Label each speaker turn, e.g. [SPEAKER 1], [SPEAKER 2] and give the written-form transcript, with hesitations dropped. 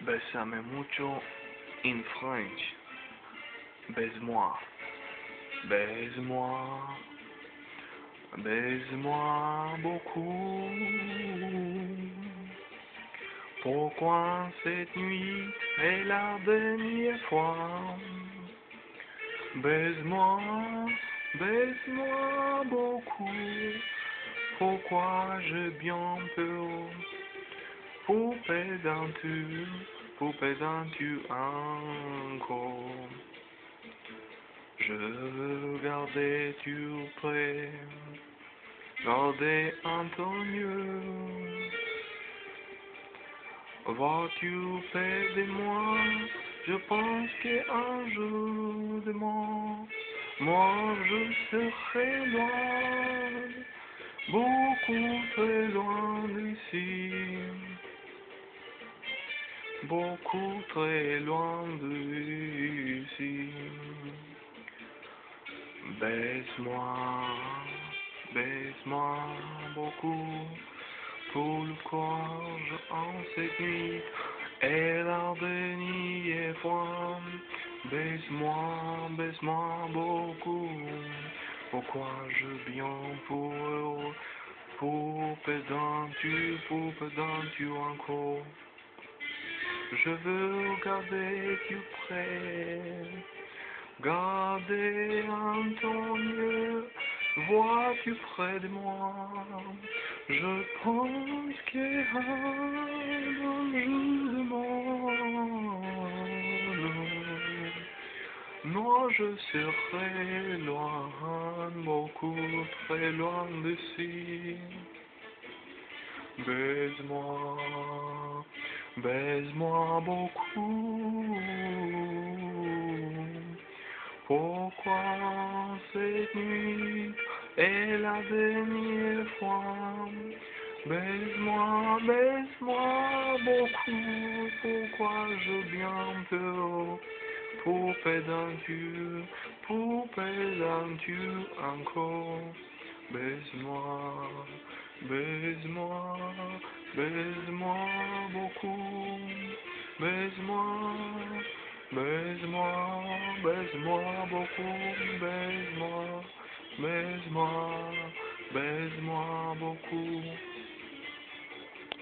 [SPEAKER 1] Bésame mucho in French. Baise-moi. Baise-moi. Baise-moi beaucoup. Pourquoi cette nuit est la dernière fois? Baise-moi, baise-moi beaucoup. Pourquoi j'ai bien peur? Poupée d'entu encore. Je veux garder tu près, garder Antonio. Vois-tu près de moi? Je pense qu'un jour de moi je serai loin, beaucoup très loin d'ici, beaucoup très loin d'ici. Baise-moi, baise-moi beaucoup, pour le courage en cette nuit et la dernière fois. Baise-moi, baise-moi beaucoup, pourquoi je viens pour pedantu encore. Je veux garder tu près, garder Antonio, vois-tu près de moi? Je pense qu'un jour de non, je serai loin, beaucoup très loin d'ici. Baise-moi, baise-moi beaucoup. Pourquoi cette nuit est la dernière fois? Baise-moi, baise-moi beaucoup. Pourquoi je viens peur? Poupée d'entu encore. Baise-moi, baise-moi, baise-moi beaucoup. Baise-moi, baise-moi, baise-moi beaucoup. Baise-moi, baise-moi, baise-moi beaucoup.